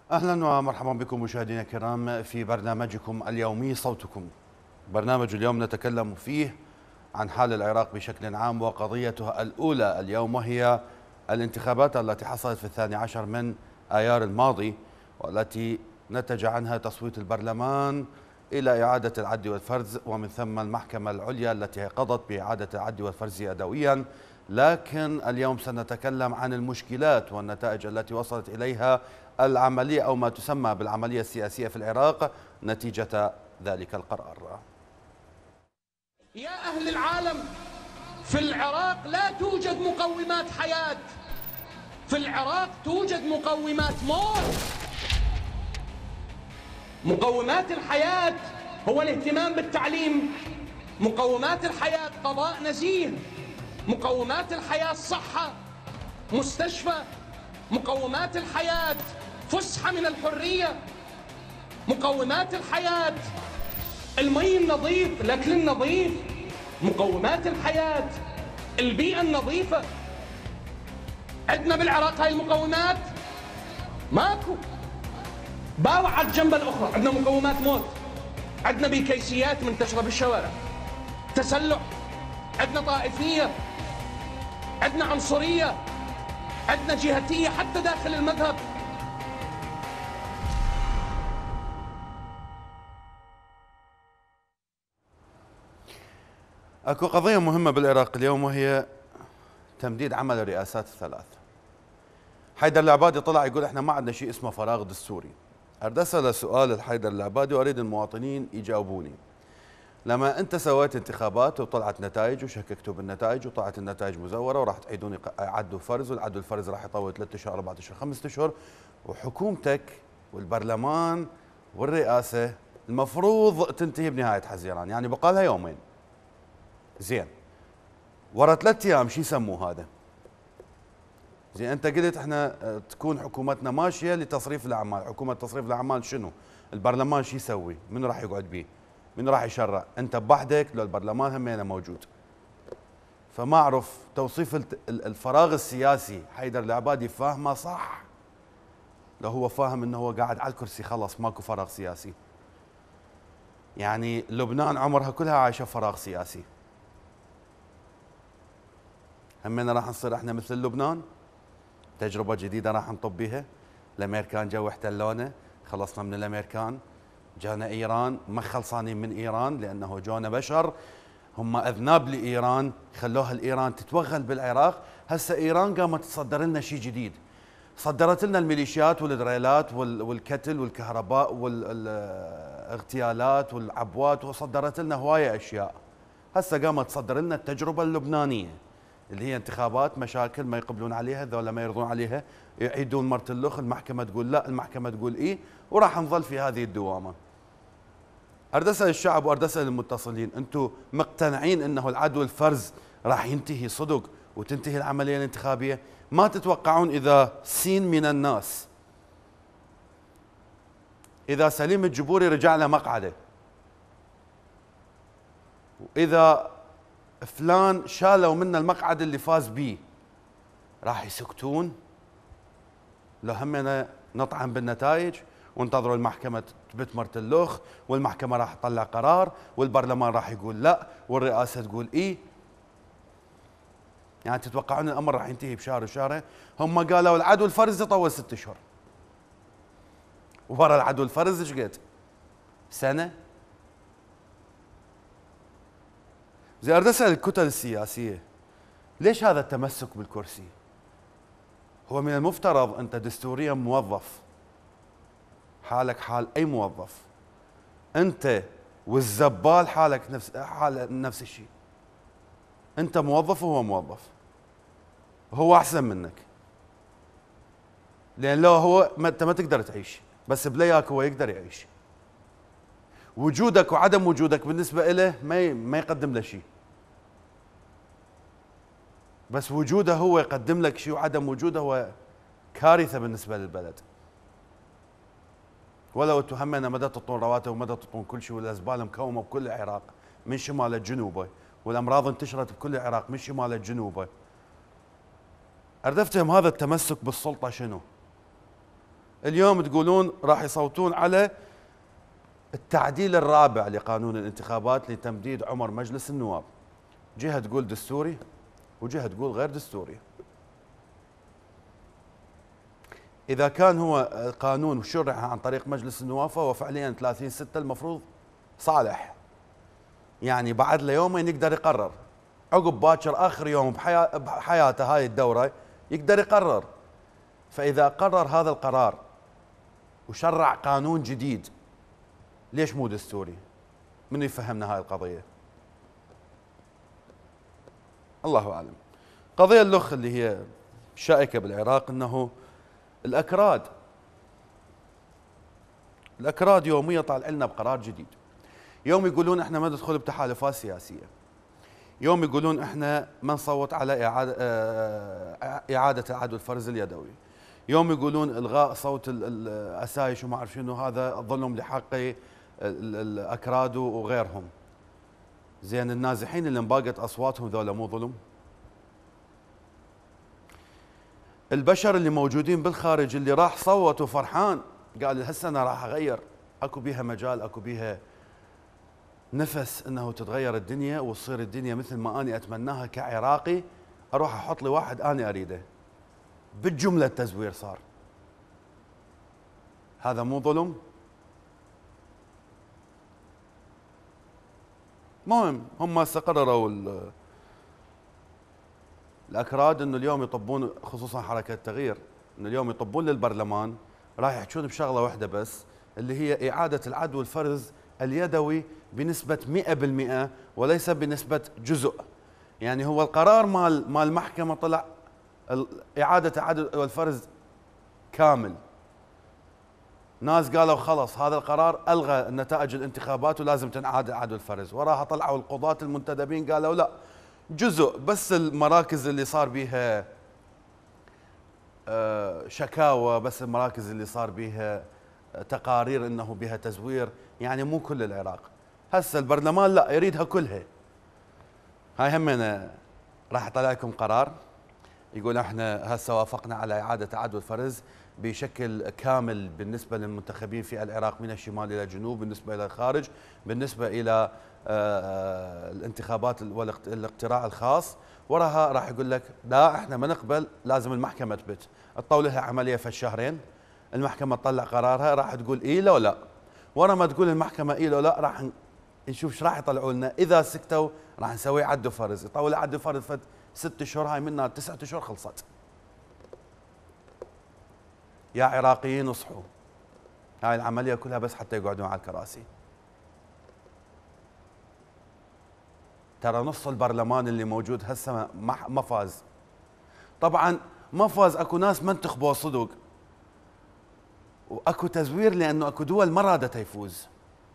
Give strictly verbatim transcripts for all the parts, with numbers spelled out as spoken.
أهلا ومرحبا بكم مشاهدينا الكرام في برنامجكم اليومي صوتكم. برنامج اليوم نتكلم فيه عن حال العراق بشكل عام وقضيتها الأولى اليوم، وهي الانتخابات التي حصلت في الثاني عشر من آيار الماضي، والتي نتج عنها تصويت البرلمان إلى إعادة العد والفرز، ومن ثم المحكمة العليا التي قضت بإعادة العد والفرز يدويا. لكن اليوم سنتكلم عن المشكلات والنتائج التي وصلت إليها العملية أو ما تسمى بالعملية السياسية في العراق نتيجة ذلك القرار. يا أهل العالم، في العراق لا توجد مقومات حياة، في العراق توجد مقومات موت. مقومات الحياة هو الاهتمام بالتعليم، مقومات الحياة قضاء نزيه، مقومات الحياة الصحة، مستشفى، مقومات الحياة فسحة من الحرية، مقومات الحياة المي النظيف، الأكل النظيف، مقومات الحياة البيئة النظيفة. عندنا بالعراق هاي المقومات ماكو، باوعت جنب الأخرى. عندنا مقومات موت، عندنا بيكيسيات منتشرة بالشوارع، تسلح، عندنا طائفية، عندنا عنصرية، عندنا جهتية حتى داخل المذهب. اكو قضية مهمة بالعراق اليوم، وهي تمديد عمل الرئاسات الثلاث. حيدر العبادي طلع يقول احنا ما عندنا شيء اسمه فراغ دستوري. اريد اسال سؤال الحيدر العبادي واريد المواطنين يجاوبوني. لما انت سويت انتخابات وطلعت نتائج وشككتوا بالنتائج وطلعت النتائج مزوره وراح تعيدون عدوا فرز، والعدو الفرز راح يطول ثلاث اشهر اربع اشهر خمس اشهر، وحكومتك والبرلمان والرئاسه المفروض تنتهي بنهايه حزيران، يعني بقى لها يومين. زين، ورا ثلاث ايام شو يسموه هذا؟ زين، انت قلت احنا تكون حكومتنا ماشيه لتصريف الاعمال، حكومه تصريف الاعمال شنو؟ البرلمان شو يسوي؟ من راح يقعد بيه؟ من راح يشرع؟ انت بوحدك لو البرلمان همينه موجود؟ فما اعرف توصيف الفراغ السياسي حيدر العبادي فاهمه صح؟ لو هو فاهم انه هو قاعد على الكرسي خلص ماكو فراغ سياسي. يعني لبنان عمرها كلها عايشه فراغ سياسي. همينه راح نصير احنا مثل لبنان؟ تجربة جديدة راح نطب بها. الامريكان جو احتلونا، خلصنا من الامريكان، جانا ايران، ما خلصانين من ايران لانه جونا بشر هم اذناب لايران، خلوها الايران تتوغل بالعراق. هسه ايران قامت تصدر لنا شيء جديد، صدرت لنا الميليشيات والدريلات والكتل والكهرباء والاغتيالات والعبوات، وصدرت لنا هوايه اشياء. هسه قامت تصدر لنا التجربة اللبنانية اللي هي انتخابات مشاكل ما يقبلون عليها، ذولا ما يرضون عليها يعيدون مرة الاخ، المحكمة تقول لا، المحكمة تقول ايه، وراح نظل في هذه الدوامة. اريد اسال الشعب واريد اسال المتصلين، انتم مقتنعين انه العدو الفرز راح ينتهي صدق وتنتهي العملية الانتخابية؟ ما تتوقعون اذا سين من الناس، اذا سليم الجبوري رجع له مقعده، واذا فلان شالوا منا المقعد اللي فاز بيه، راح يسكتون؟ لو همنا نطعن بالنتائج وانتظروا المحكمة تثبت مرت اللخ، والمحكمة راح تطلع قرار، والبرلمان راح يقول لا، والرئاسة تقول ايه. يعني تتوقعون الامر راح ينتهي بشهر وشهرين؟ هم قالوا العدو الفرز يطول ست اشهر، ورا العدو الفرز ايش قد؟ سنة؟ زي اريد اسال الكتل السياسيه، ليش هذا التمسك بالكرسي؟ هو من المفترض انت دستوريا موظف، حالك حال اي موظف، انت والزبال حالك نفس حال نفس الشيء. انت موظف وهو موظف، هو احسن منك، لان لو هو ما انت ما تقدر تعيش، بس بلياك هو يقدر يعيش. وجودك وعدم وجودك بالنسبه له ما ما يقدم له شيء، بس وجوده هو يقدم لك شيء، وعدم وجوده هو كارثه بالنسبه للبلد. ولو انتم همنا مدى تطون رواتب ومدى تطون كل شيء، والازبال مكومه بكل العراق من شمال لجنوبه، والامراض انتشرت بكل العراق من شمال لجنوبه. اريد افتهم هذا التمسك بالسلطه شنو؟ اليوم تقولون راح يصوتون على التعديل الرابع لقانون الانتخابات لتمديد عمر مجلس النواب. جهة تقول دستوري وجهة تقول غير دستوري. إذا كان هو قانون شرع عن طريق مجلس النواب فهو فعليا ثلاثين ستة المفروض صالح، يعني بعد له يومين يقدر يقرر، عقب باكر آخر يوم بحياته هاي الدورة يقدر يقرر. فإذا قرر هذا القرار وشرع قانون جديد ليش مو دستوري؟ من يفهمنا هاي القضية؟ الله أعلم. قضية اللخ اللي هي شائكة بالعراق أنه الأكراد الأكراد يوميا طالع لنا بقرار جديد. يوم يقولون احنا ما ندخل بتحالفات سياسية، يوم يقولون احنا ما نصوت على إعادة إعادة العدو الفرز اليدوي، يوم يقولون إلغاء صوت الأسايش وما أعرف شنو، هذا ظلم لحق الأكراد وغيرهم. زين النازحين اللي انباقت أصواتهم ذولا مو ظلم؟ البشر اللي موجودين بالخارج اللي راح صوت وفرحان قال هسه انا راح اغير، اكو بيها مجال، اكو بيها نفس انه تتغير الدنيا وتصير الدنيا مثل ما اني اتمناها كعراقي، اروح احط لي واحد اني اريده. بالجمله التزوير صار. هذا مو ظلم؟ مهم هم استقرروا الأكراد أنه اليوم يطبون، خصوصا حركة التغيير، أنه اليوم يطبون للبرلمان راح يحجون بشغلة واحدة بس اللي هي إعادة العدو الفرز اليدوي بنسبة مئة بالمئة وليس بنسبة جزء. يعني هو القرار مال مال المحكمة طلع إعادة العدو الفرز كامل. ناس قالوا خلص هذا القرار ألغى نتائج الانتخابات ولازم تنعاد عدو الفرز، وراها طلعوا القضاة المنتدبين قالوا لا، جزء بس المراكز اللي صار بيها شكاوى، بس المراكز اللي صار بيها تقارير انه بها تزوير، يعني مو كل العراق. هسه البرلمان لا يريدها كلها. هاي همنا راح اطلع لكم قرار يقول احنا هسه وافقنا على اعاده عدو الفرز بشكل كامل بالنسبه للمنتخبين في العراق من الشمال الى الجنوب، بالنسبه الى الخارج، بالنسبه الى الانتخابات والاقتراع الخاص. وراها راح يقول لك لا احنا ما نقبل، لازم المحكمه تثبت، تطول لها عمليه في الشهرين، المحكمه تطلع قرارها، راح تقول اي لو لا. ورا ما تقول المحكمه اي لو لا راح نشوف ايش راح يطلعوا لنا. اذا سكتوا راح نسوي عدو فرز، يطول عدو فرز فد ست اشهر، هاي منها تسعة اشهر خلصت. يا عراقيين اصحوا، هاي العمليه كلها بس حتى يقعدون على الكراسي. ترى نص البرلمان اللي موجود هسه ما فاز. طبعا ما فاز، اكو ناس ما انتخبوا صدق، واكو تزوير لانه اكو دول ما رادت يفوز.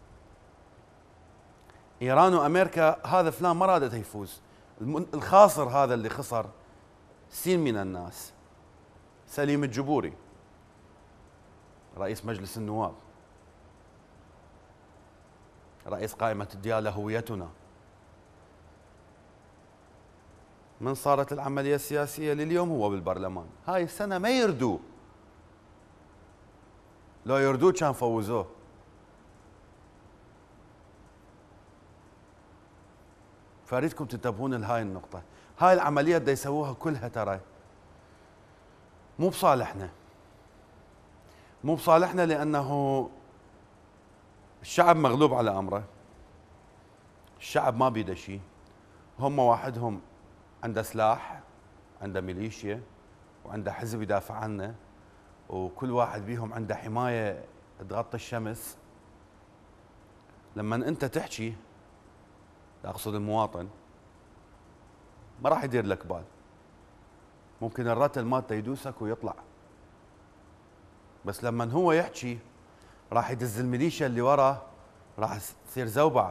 ايران وامريكا هذا فلان ما رادت يفوز. الخاسر هذا اللي خسر سين من الناس. سليم الجبوري رئيس مجلس النواب، رئيس قائمة الديالة هويتنا. من صارت العملية السياسية لليوم هو بالبرلمان. هاي السنة ما يردوه، لو يردوه كان فوزوه. فاريدكم تنتبهون لهاي النقطة. هاي العملية دا يسووها كلها ترى مو بصالحنا، مو بصالحنا، لأنه الشعب مغلوب على أمره، الشعب ما بيده شيء. هم واحدهم عنده سلاح، عنده ميليشيا، وعنده حزب يدافع عنه، وكل واحد بيهم عنده حماية تغطي الشمس. لما أنت تحكي، أقصد المواطن، ما راح يدير لك بال، ممكن الرتل مالته يدوسك ويطلع، بس لما هو يحكي راح يدز الميليشيا اللي وراه، راح تصير زوبعه.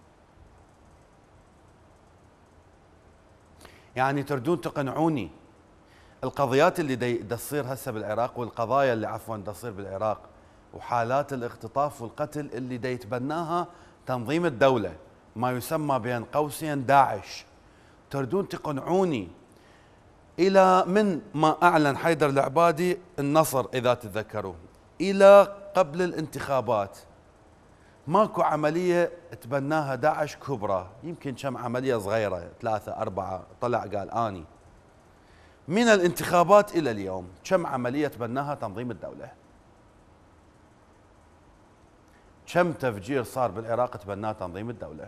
يعني تردون تقنعوني القضيات اللي دي تصير هسه بالعراق، والقضايا اللي عفوا تصير بالعراق، وحالات الاختطاف والقتل اللي دي يتبناها تنظيم الدولة، ما يسمى بين قوسين داعش، تردون تقنعوني إلى من ما أعلن حيدر العبادي النصر إذا تتذكرون، إلى قبل الانتخابات ماكو عملية تبناها داعش كبرى، يمكن كم عملية صغيرة ثلاثة أربعة طلع قال آني. من الانتخابات إلى اليوم كم عملية تبناها تنظيم الدولة؟ كم تفجير صار بالعراق تبناه تنظيم الدولة؟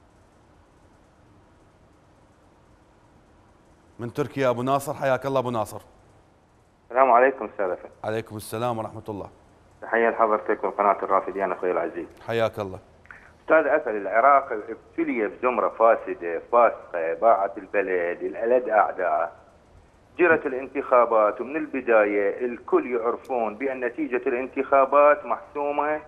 من تركيا أبو ناصر، حياك الله أبو ناصر. السلام عليكم استاذ أفندم. عليكم السلام ورحمة الله. تحية لحضرتك وقناة الرافدين اخوي العزيز. حياك الله. استاذ اسد، العراق ابتلي بزمرة فاسدة فاسقة باعت البلد، الألد أعداء. جرت الانتخابات ومن البداية الكل يعرفون بأن نتيجة الانتخابات محسومة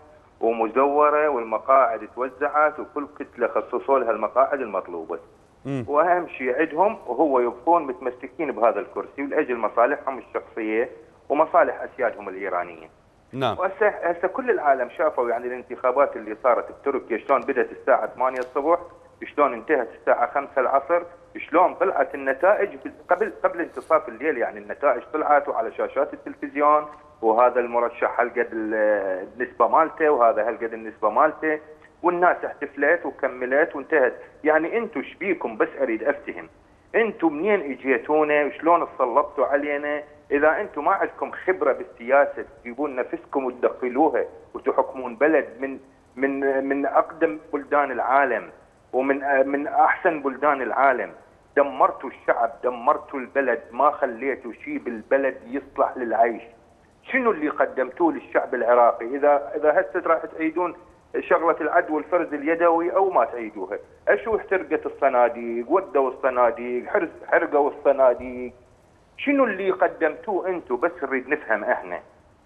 ومزورة والمقاعد توزعت وكل كتلة خصصوا لها المقاعد المطلوبة. م. واهم شيء عندهم وهو يبقون متمسكين بهذا الكرسي لاجل مصالحهم الشخصيه ومصالح اسيادهم الايرانيين. نعم. وهسه هسه كل العالم شافوا يعني الانتخابات اللي صارت بتركيا شلون بدات الساعه ثمانية الصبح، شلون انتهت الساعه خمسة العصر، شلون طلعت النتائج قبل قبل انتصاف الليل، يعني النتائج طلعت وعلى شاشات التلفزيون، وهذا المرشح هالقد النسبه مالته وهذا هالقد النسبه مالته، والناس احتفلت وكملت وانتهت. يعني انتم شبيكم؟ بس اريد افتهم انتم منين اجيتونا وشلون تسلطتوا علينا؟ اذا انتم ما عندكم خبره بالسياسه تجيبون نفسكم وتدخلوها وتحكمون بلد من من من اقدم بلدان العالم ومن من احسن بلدان العالم، دمرتوا الشعب، دمرتوا البلد، ما خليتوا شيء بالبلد يصلح للعيش. شنو اللي قدمتوه للشعب العراقي؟ اذا اذا هسه راح تعيدون شغله العد والفرز اليدوي او ما تعيدوها، اشو احترقت الصناديق، ودوا الصناديق، حرقوا الصناديق، شنو اللي قدمتوه انتم؟ بس نريد نفهم احنا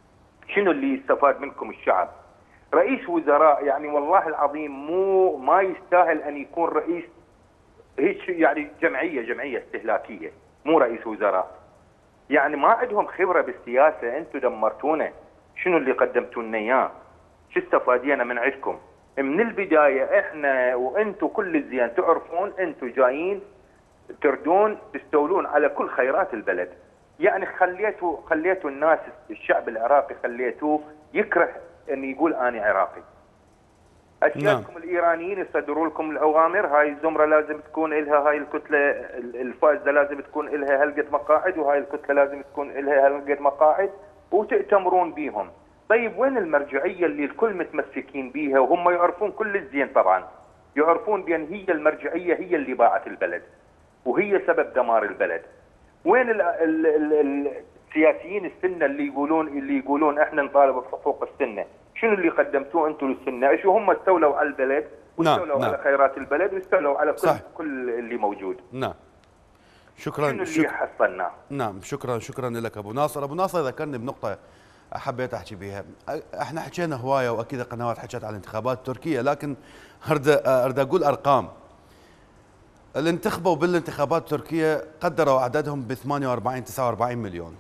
شنو اللي استفاد منكم الشعب. رئيس وزراء يعني والله العظيم مو ما يستاهل ان يكون رئيس هيك، يعني جمعيه جمعيه استهلاكيه، مو رئيس وزراء. يعني ما عندهم خبره بالسياسه، انتم دمرتونا. شنو اللي قدمتوا لنا اياه؟ شو استفادينا من عندكم؟ من البدايه احنا وانتم كل الزين تعرفون انتم جايين تردون تستولون على كل خيرات البلد. يعني خليتوا خليتوا الناس الشعب العراقي خليتوه يكره ان يقول انا عراقي. اشياءكم نعم. الايرانيين يصدروا لكم الاوامر، هاي الزمره لازم تكون لها، هاي الكتله الفائزه لازم تكون لها هالقد مقاعد، وهاي الكتله لازم تكون لها هالقد مقاعد، وتأتمرون بيهم. طيب وين المرجعيه اللي الكل متمسكين بيها وهم يعرفون كل الزين؟ طبعا يعرفون بان هي المرجعيه هي اللي باعت البلد وهي سبب دمار البلد. وين ال ال ال السياسيين السنه اللي يقولون اللي يقولون احنا نطالب بحقوق السنه؟ شنو اللي قدمتوه انتم للسنه؟ شو هم استولوا على البلد واستولوا نعم. على خيرات البلد واستولوا على كل صح. كل اللي موجود. نعم. شكرا. شنو اللي حصلناه؟ نعم شكرا شكرا لك ابو ناصر. ابو ناصر ذكرني بنقطه حبيت احكي بيها. احنا حكينا هوايه واكيد قنوات حكت على الانتخابات التركيه، لكن اريد اريد اقول ارقام. اللي انتخبوا بالانتخابات التركيه قدروا عددهم ب ثمانية وأربعين تسعة وأربعين مليون.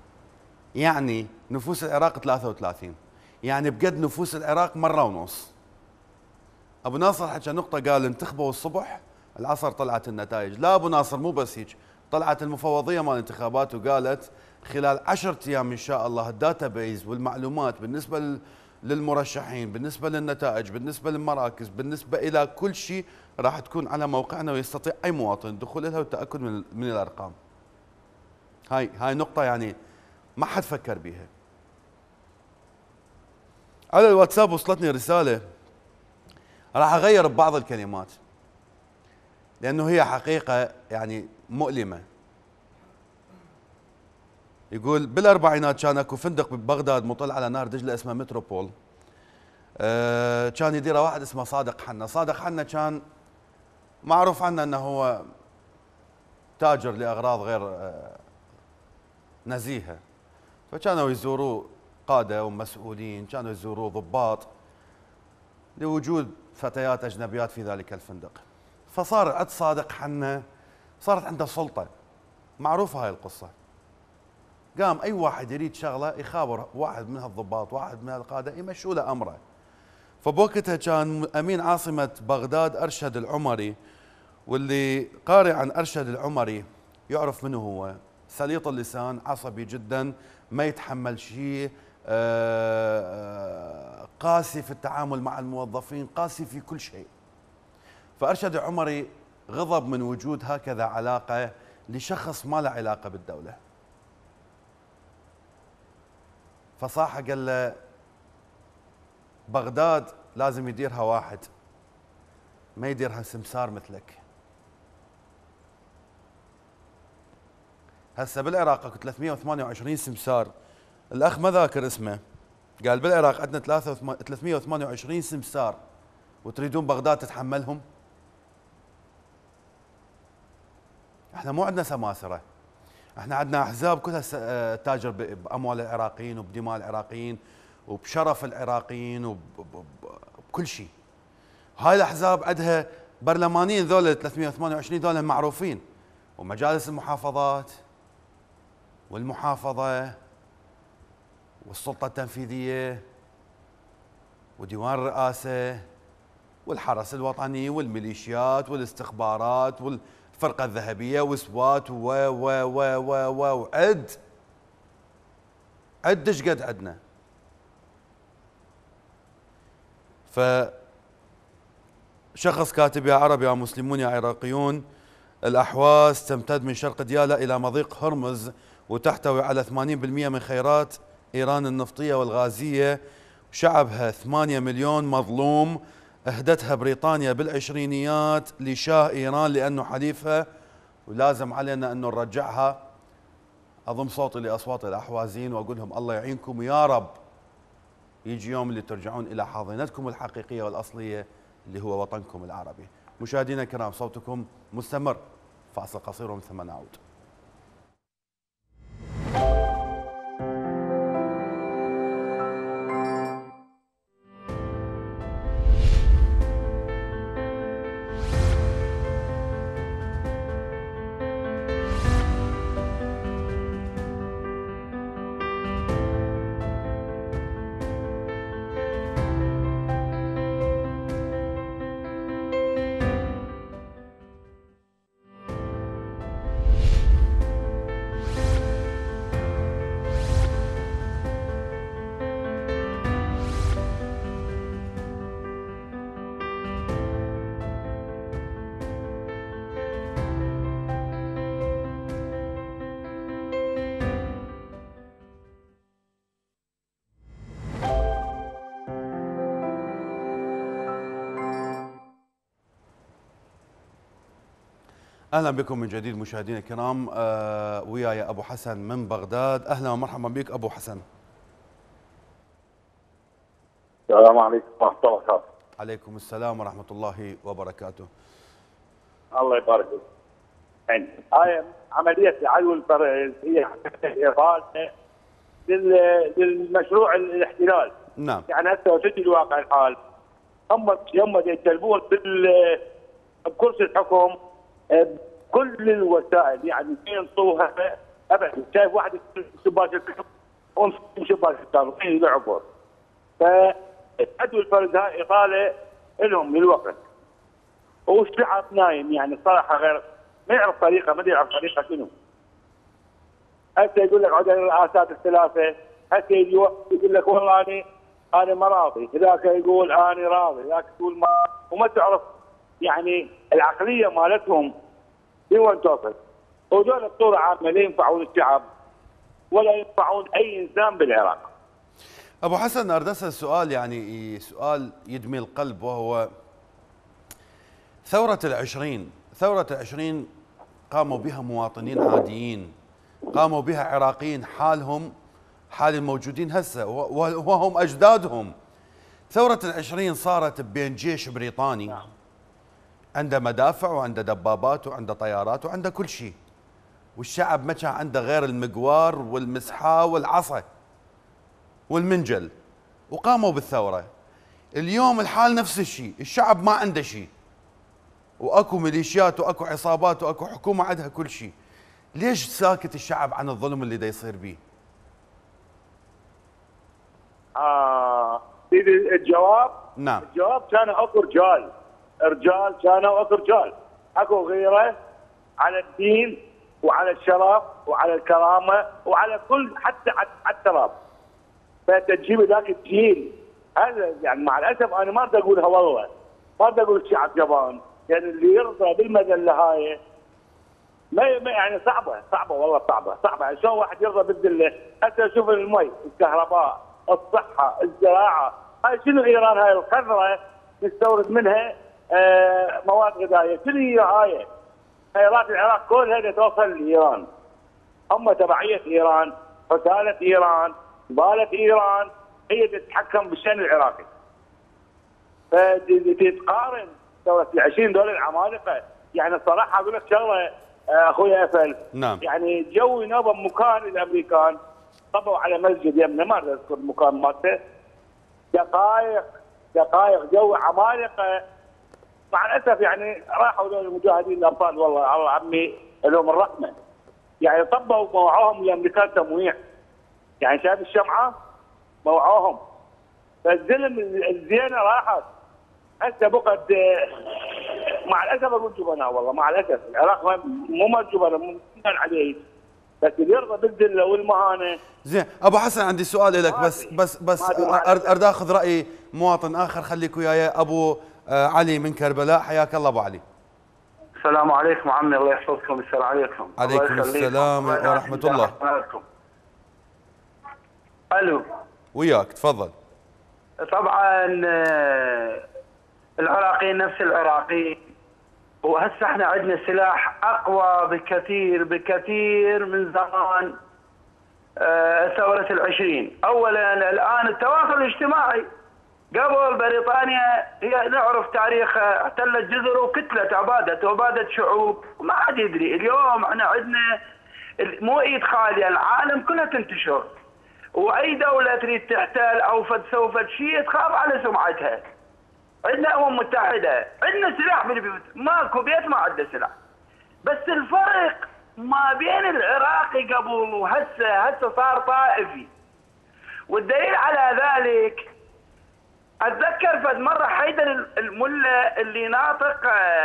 يعني نفوس العراق ثلاثة وثلاثين، يعني بقد نفوس العراق مره ونص. ابو ناصر حكى نقطه، قال انتخبوا الصبح العصر طلعت النتائج. لا ابو ناصر مو بس هيك، طلعت المفوضيه مال الانتخابات وقالت خلال عشرة ايام ان شاء الله الداتا بيز والمعلومات بالنسبه للمرشحين، بالنسبه للنتائج، بالنسبه للمراكز، بالنسبه الى كل شيء راح تكون على موقعنا ويستطيع اي مواطن الدخول لها والتاكد من من الارقام. هاي هاي نقطه يعني ما حد فكر بيها. على الواتساب وصلتني رساله راح اغير ببعض الكلمات لانه هي حقيقه يعني مؤلمه. يقول بالاربعينات كان اكو فندق ببغداد مطل على نهر دجله اسمه متروبول. أه كان يديره واحد اسمه صادق حنا. صادق حنا كان معروف عنه انه هو تاجر لاغراض غير أه نزيهه، فكانوا يزوروه قاده ومسؤولين، كانوا يزوروه ضباط لوجود فتيات اجنبيات في ذلك الفندق. فصار عند صادق حنا صارت عنده سلطه، معروفه هاي القصه. قام اي واحد يريد شغله يخابر واحد من هالضباط، واحد من القاده يمشوا له امره. فبوقتها كان امين عاصمه بغداد ارشد العمري، واللي قارئ عن ارشد العمري يعرف منه هو، سليط اللسان، عصبي جدا، ما يتحمل شيء، قاسي في التعامل مع الموظفين، قاسي في كل شيء. فأرشد عمري غضب من وجود هكذا علاقة لشخص ما له علاقة بالدولة. فصاحة قال له بغداد لازم يديرها واحد ما يديرها سمسار مثلك. هسه بالعراق اكو ثلاثمئة وثمانية وعشرين سمسار، الاخ ما ذاكر اسمه، قال بالعراق عندنا ثلاثمئة وثمانية وعشرين سمسار وتريدون بغداد تتحملهم؟ احنا مو عندنا سماسرة، احنا عندنا احزاب كلها تاجر باموال العراقيين وبدماء العراقيين وبشرف العراقيين وبكل شيء. هاي الاحزاب عندها برلمانيين، ذول ثلاثمئة وثمانية وعشرين ذول معروفين، ومجالس المحافظات والمحافظة والسلطة التنفيذية وديوان الرئاسة والحرس الوطني والميليشيات والاستخبارات والفرقة الذهبية وسوات و و و و و وعد عد ايش قد عندنا. ف شخص كاتب يا عرب يا مسلمون يا عراقيون، الأحواز تمتد من شرق ديالى إلى مضيق هرمز وتحتوي على ثمانين بالمئة من خيرات إيران النفطية والغازية، شعبها ثمانية مليون مظلوم أهدتها بريطانيا بالعشرينيات لشاه إيران لأنه حليفها، ولازم علينا أنه نرجعها. أضم صوتي لأصوات الأحوازيين وأقول لهم الله يعينكم يا رب، يجي يوم اللي ترجعون إلى حاضنتكم الحقيقية والأصلية اللي هو وطنكم العربي. مشاهدينا الكرام صوتكم مستمر، فاصل قصير ومن ثم نعود. اهلا بكم من جديد مشاهدينا الكرام. آه وياي ابو حسن من بغداد. اهلا ومرحبا بك ابو حسن. السلام عليكم ورحمه الله وبركاته. عليكم السلام ورحمه الله وبركاته. الله يبارك فيك. يعني هاي عمليه عدو الفرز هي اضافه للمشروع الاحتلال. نعم. يعني هسه وجدت الواقع الحال هم هم يتلبون بكرسي الحكم كل الوسائل، يعني ينطوها ابدا. شايف واحد شباك الكتب ومسكين شباك الكتب يلعبوا. فعدو الفرد هاي اطاله لهم للوقت، والشعب نايم يعني صراحه غير ما يعرف طريقه، ما يعرف طريقه شنو. هسه يقول لك عدد الرئاسات الثلاثه، هسه يقول لك والله انا انا ما راضي، ذاك يقول انا راضي، ذاك يقول ما، وما تعرف يعني العقليه مالتهم لوين توصل. ودول بصوره عامه لا ينفعون الشعب ولا ينفعون اي انسان بالعراق. ابو حسن اريد اسال سؤال يعني سؤال يدمي القلب، وهو ثوره العشرين، ثوره العشرين قاموا بها مواطنين عاديين، قاموا بها عراقيين حالهم حال الموجودين هسه وهم اجدادهم. ثوره العشرين صارت بين جيش بريطاني نعم. عنده مدافع وعنده دبابات وعنده طيارات وعنده كل شيء، والشعب ما كان عنده غير المقوار والمسحة والعصا والمنجل، وقاموا بالثورة. اليوم الحال نفس الشيء، الشعب ما عنده شيء، واكو ميليشيات واكو عصابات واكو حكومة عندها كل شيء. ليش ساكت الشعب عن الظلم اللي دا يصير به؟ آه الجواب نعم. الجواب كان اكو رجال، رجال كانوا اكو رجال، اكو غيره على الدين وعلى الشرف وعلى الكرامه وعلى كل، حتى على التراب. فتجيب ذاك الجيل. هذا يعني مع الاسف انا ما بدي اقولها والله، ما بدي اقول الشعب جبان، يعني اللي يرضى بالمذله هاي ما يعني صعبه صعبه والله صعبه صعبه. يعني شلون واحد يرضى بالذله؟ هسه شوف المي، الكهرباء، الصحه، الزراعه، هاي شنو ايران؟ هاي الخضره نستورد منها آه مواد غذائيه، شنو هي هاي؟ خيرات العراق كلها توصل لايران، هم تبعيه ايران، حساله ايران، زباله ايران، هي تتحكم بالشان العراقي. فتقارن دوله العشرين دول العمالقه، يعني الصراحه اقول لك شغله اخوي افل، نعم، يعني جو ينوب مكان الامريكان طبوا على مسجد يمنا، ما اذكر المكان مالته، دقائق دقائق جو عمالقه. مع الاسف يعني راحوا دول المجاهدين الابطال والله الله عمي لهم الرحمه، يعني طبوا موعوهم الامريكان تمويع، يعني شايف الشمعه موعوهم، فالزلم الزينه راحت. هسه بقت مع الاسف اقول جبناء والله، مع الاسف العراق مو ما جبناء مو عليه، بس اللي يرضى بالذله والمهانه. زين ابو حسن، عندي سؤال لك، بس بس بس اريد اخذ راي مواطن اخر، خليك وياي. ابو علي من كربلاء، حياك الله ابو علي. السلام عليكم عمي، الله يحفظكم. السلام عليكم. عليكم السلام ورحمه الله. الو وياك، تفضل. طبعا العراقيين نفس العراقيين، وهسه احنا عندنا سلاح اقوى بكثير بكثير من زمان ثورة العشرين. اولا الان التواصل الاجتماعي، قبل بريطانيا هي نعرف تاريخها، احتلت جزر وكتلت عبادت وبادت شعوب وما حد يدري. اليوم احنا عندنا مو ايد خاليه، العالم كلها تنتشر، واي دوله تريد تحتل او فد سوف شيء تخاف على سمعتها. عندنا امم متحده، عندنا سلاح بالبيوت، ماكو بيت ما عنده سلاح. بس الفرق ما بين العراقي قبل وهسه، هسه صار طائفي، والدليل على ذلك اتذكر فد مره حيدر الملا اللي ناطق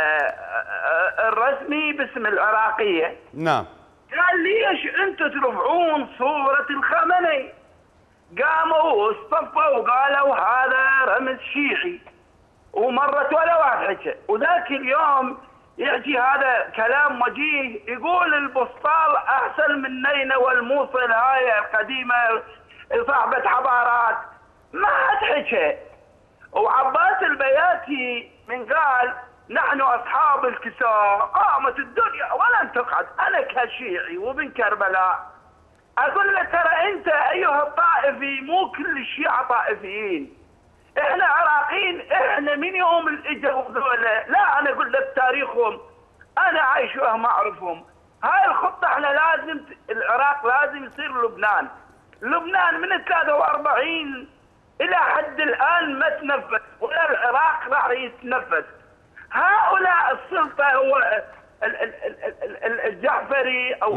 الرسمي باسم العراقيه، نعم، قال ليش انتم ترفعون صوره الخامنئي؟ قاموا واصطفوا وقالوا هذا رمز شيعي، ومرت ولا واحد حكى. وذاك اليوم يحكي هذا كلام وجيه، يقول البسطال احسن من نينوى والموصل هاي القديمه صاحبه حضارات، ما حد حكى. وعباس البياتي من قال نحن اصحاب الكساء قامت الدنيا ولن تقعد. انا كشيعي وبن كربلاء اقول لك ترى انت ايها الطائفي مو كل الشيعة طائفيين، احنا عراقيين، احنا من يوم الاجوا ذولا، لا انا اقول لك تاريخهم، انا عايش وهم اعرفهم. هاي الخطه احنا لازم، العراق لازم يصير لبنان. لبنان من ثلاثة وأربعين الى حد الان ما تنفذ، ولا العراق راح يتنفذ. هؤلاء السلطه هو الجعفري او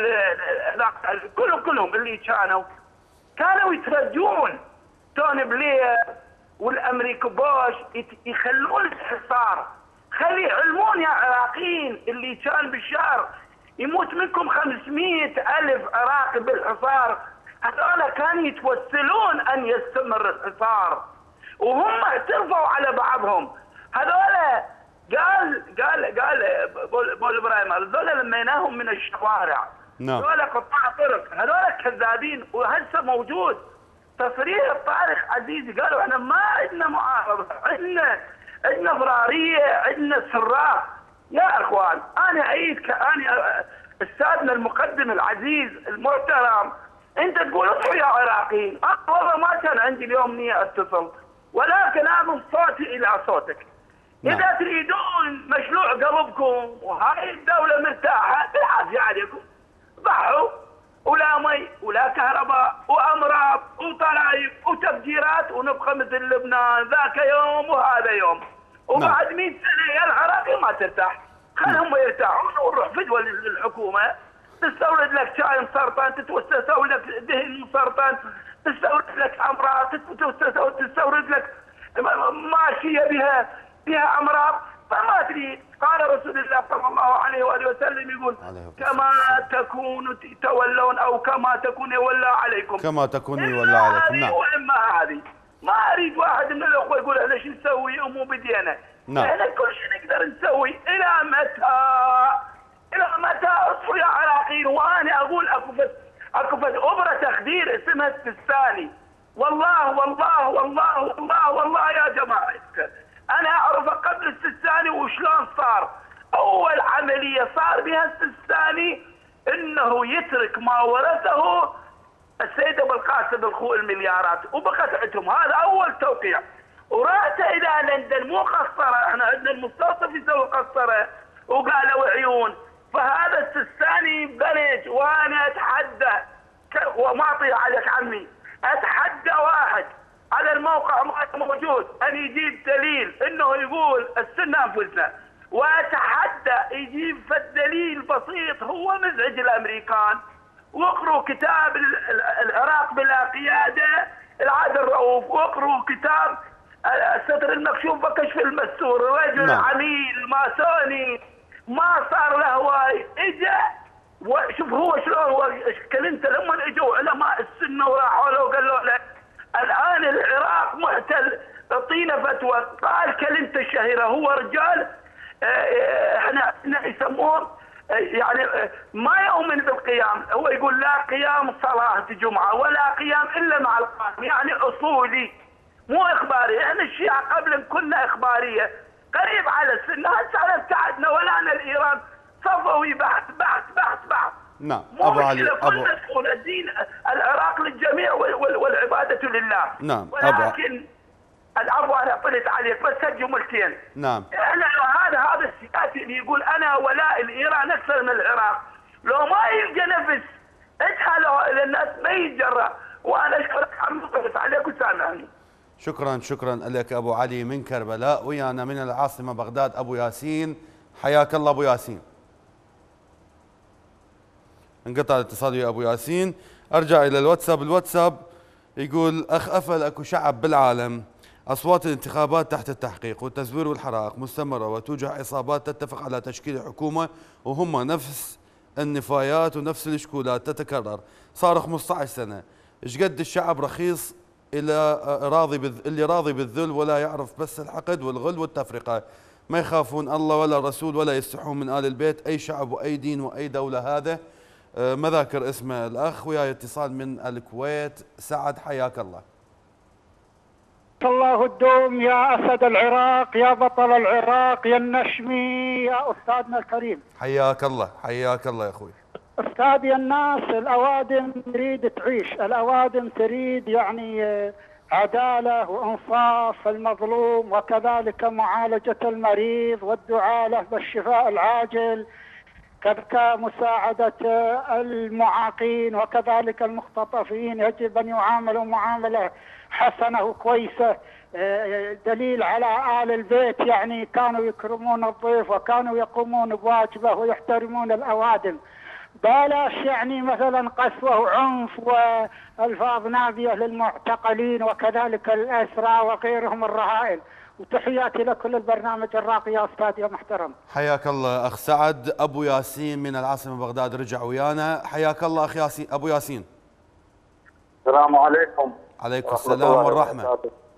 كلهم كلهم اللي كانوا كانوا يترجون توني بلير والامريكا بوش يخلون الحصار. خلي علمون يا عراقيين اللي كان بالشهر يموت منكم خمسمئة ألف عراقي بالحصار، هذول كانوا يتوسلون ان يستمر الحصار، وهم اعترفوا على بعضهم. هذول قال قال قال بول, بول ابراهيم هذول لميناهم من الشوارع، نعم، هذول قطاع طرق، هذول كذابين. وهسه موجود تصريح الطارق عزيزي، قالوا احنا ما عندنا معارضه، عندنا عندنا فراريه، عندنا سراق. يا اخوان انا اعيد انا استاذنا المقدم العزيز المحترم، انت تقول اصحوا يا عراقيين، انا والله ما كان عندي اليوم نيه اتصل، ولكن اضم صوتي الى صوتك. نعم. إذا تريدون مشروع قلبكم وهاي الدولة مرتاحة بالعافية عليكم، ضحوا، ولا مي ولا كهرباء وأمراض وطلايب وتفجيرات، ونبقى مثل لبنان ذاك يوم وهذا يوم، وبعد مئة سنة يا العراقي ما ترتاح. خلهم يرتاحون ونروح فدوى للحكومة، تستورد لك شاي مسرطان، تستورد لك دهن مسرطان، تستورد لك أمراض، تستورد لك ماشية بها فيها امراض، فما تريد. قال رسول الله صلى الله عليه واله وسلم يقول كما تكون تولون او كما تكون يولى عليكم. كما تكون يولى عليكم. نعم. واما هذه ما اريد واحد من الاخوه يقول احنا شو نسوي ومو بدينا. نعم. احنا كل شيء نقدر نسوي. الى متى؟ الى متى اصفوا يا عراقيين؟ وانا اقول اكو فد اكو فد ابره تخدير اسمها السستاني. والله والله والله والله والله يا جماعه انا اعرفه قبل السستاني وشلون صار. اول عمليه صار بها السستاني انه يترك ما ورثه السيد ابو القاسم الخو المليارات وبقت عندهم. هذا اول توقيع. ورأت الى لندن مو قصره، احنا عندنا المستوصف يسوي قصره وقالوا عيون. فهذا السستاني بلج وانا اتحدى وما اعطيها عليك عمي، اتحدى واحد على الموقع موجود ان يجيب دليل انه يقول السنه انفسنا، واتحدى يجيب فالدليل بسيط هو مزعج الامريكان. واقروا كتاب العراق بلا قياده العادل رؤوف، واقروا كتاب الستر المكشوف وكشف المستور. رجل نعم. عميل ماسوني ما صار له هواي. اجى وشوف هو شلون هو كلمته لما اجوا علماء السنه وراحوا له وقالوا له الان العراق محتل، اعطينا فتوى. قال كلمته الشهيره، هو رجال احنا يسموه يعني ما يؤمن بالقيام. هو يقول لا قيام صلاه جمعه ولا قيام الا مع القائم، يعني اصولي مو اخباري. احنا الشيعه قبل كنا اخباريه قريب على السنه، هسه على ابتعدنا ولا انا الايران صفوي بحث بحث بحث بحث. نعم. ابو علي ابو الدين العراق للجميع والعباده لله. نعم. ولكن العفو انا طلت عليك بس جملتين. نعم. احنا هذا هذا السياسي اللي يقول انا ولاء الايران اكثر من العراق، لو ما يلقى نفس ادخل للناس ما يتجرأ. وانا اشكرك عم طلت عليك وسامعني. شكرا شكرا لك ابو علي من كربلاء، ويانا من العاصمه بغداد ابو ياسين. حياك الله ابو ياسين. انقطع الاتصال ويا ابو ياسين. ارجع الى الواتساب. الواتساب يقول اخ افل اكو شعب بالعالم اصوات الانتخابات تحت التحقيق والتزوير والحرائق مستمره وتوجع عصابات تتفق على تشكيل حكومه وهم نفس النفايات ونفس الاشكولات تتكرر. صار خمسطعش سنه. ايش قد الشعب رخيص الى راضي بذ... اللي راضي بالذل ولا يعرف بس الحقد والغل والتفرقه. ما يخافون الله ولا الرسول ولا يستحون من آل البيت. اي شعب واي دين واي دوله هذا. أه ما ذاكر اسمه الاخ. وياي اتصال من الكويت. سعد حياك الله. الله الدوم يا أسد العراق، يا بطل العراق، يا النشمي، يا أستاذنا الكريم. حياك الله حياك الله يا أخوي. أستاذ يا الناس، الأوادم تريد تعيش، الأوادم تريد يعني عدالة وإنصاف المظلوم، وكذلك معالجة المريض والدعاء له بالشفاء العاجل، كذلك مساعدة المعاقين وكذلك المختطفين. يجب أن يعاملوا معاملة حسنة وكويسة. دليل على آل البيت يعني كانوا يكرمون الضيف وكانوا يقومون بواجبه ويحترمون الأوادم. بلاش يعني مثلا قسوة وعنف وألفاظ نابية للمعتقلين وكذلك الأسرى وغيرهم الرهائن. وتحياتي لكل البرنامج الراقي يا أستاذ يا محترم. حياك الله أخ سعد. أبو ياسين من العاصمة بغداد رجع ويانا. حياك الله أخ ياسين. أبو ياسين. السلام عليكم. عليكم السلام والرحمة.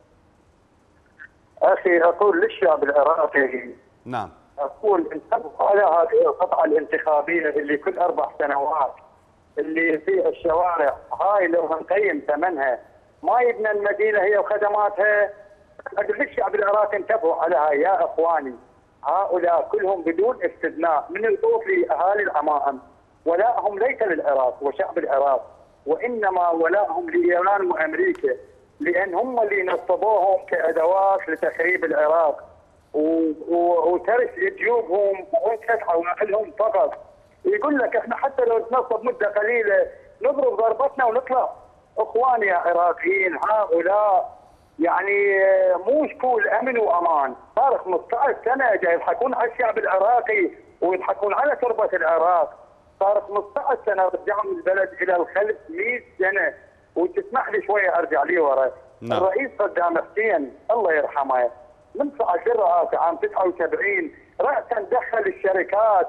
أخي أقول للشعب العراقي، نعم، أقول انتبهوا على هذه القطعة الانتخابية اللي كل أربع سنوات اللي في الشوارع، هاي لو هنقيم ثمنها ما يبنى المدينة هي وخدماتها. أقول للشعب العراقي انتبهوا على هاي يا إخواني. هؤلاء كلهم بدون استثناء من الطوف لأهالي العمائم ولاءهم ليس للعراق وشعب العراق، وإنما ولاءهم لإيران وأمريكا، لأن هم اللي نصبوهم كأدوات لتخريب العراق وترس جيوبهم وانفتحوا ونقلهم فقط. يقول لك احنا حتى لو نصب مده قليله نضرب ضربتنا ونطلع. اخواني يا عراقيين، هؤلاء يعني مو شكول امن وامان. صار خمسطعش سنه جاي يضحكون على الشعب العراقي ويضحكون على تربه العراق. صار خمسطعش سنه رجعوا البلد الى الخلف مئة سنه. وتسمح لي شويه ارجع لي ورا. نعم. الرئيس صدام حسين الله يرحمه من صعد للرئاسه عام تسعة وسبعين راسا دخل الشركات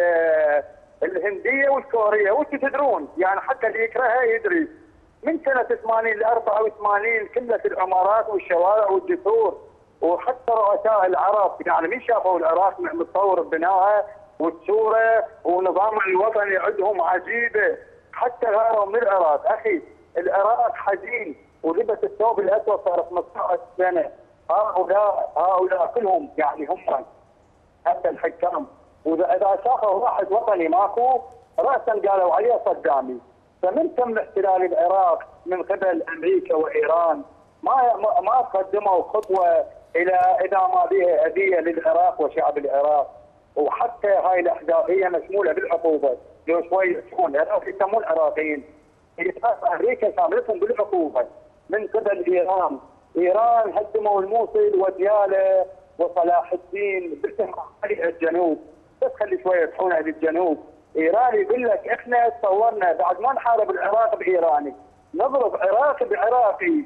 الهنديه والكوريه، وانتم تدرون يعني حتى اللي يكرهها يدري. من سنه ثمانين ل أربعة وثمانين كلت العمارات والشوارع والجسور، وحتى رؤساء العرب يعني من شافوا العراق متطور ببنائها والصوره ونظام الوطني عندهم عجيبه، حتى غاروا من العراق. اخي العراق حزين ولبس الثوب الاسود صار خمسة عشر سنه. هؤلاء هؤلاء كلهم يعني هم حتى الحكام، واذا شافوا واحد وطني ماكو راسا قالوا عليه صدامي. فمن تم احتلال العراق من قبل امريكا وايران ما ما قدموا خطوه الى ادامه بها هديه للعراق وشعب العراق، وحتى هاي الاحداث هي مشموله بالعقوبه. لو شوي يسمون العراق يسمون العراقيين، امريكا شاملتهم بالعقوبه من قبل ايران. ايران هدموا الموصل ودياله وصلاح الدين باسم الجنوب. بس خلي شويه تحونها للجنوب. ايران يقول لك احنا تصورنا بعد ما نحارب العراق بايراني نضرب عراق بعراقي،